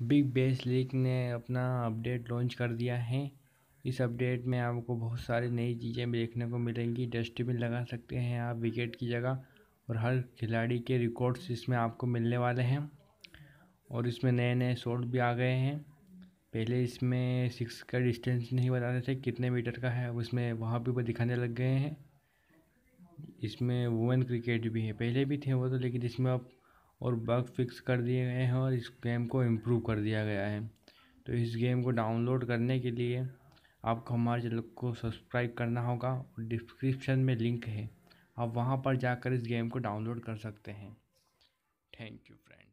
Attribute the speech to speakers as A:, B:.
A: Big bash league ने अपना update launch कर दिया है। इस अपडेट में आपको बहुत सारी नई चीज़ें देखने को मिलेंगी। डस्टबिन लगा सकते हैं आप विकेट की जगह, और हर खिलाड़ी के रिकॉर्ड्स इसमें आपको मिलने वाले हैं। और इसमें नए नए शॉट भी आ गए हैं। पहले इसमें 6 का डिस्टेंस नहीं बताते थे कितने मीटर का है, अब इसमें वहाँ भी वो दिखाने लग गए हैं। इसमें वुमेन क्रिकेट भी है, पहले भी थे वो तो, लेकिन इसमें अब और बग फिक्स कर दिए गए हैं और इस गेम को इम्प्रूव कर दिया गया है। तो इस गेम को डाउनलोड करने के लिए आपको हमारे चैनल को सब्सक्राइब करना होगा और डिस्क्रिप्शन में लिंक है, आप वहाँ पर जाकर इस गेम को डाउनलोड कर सकते हैं। Thank you friend.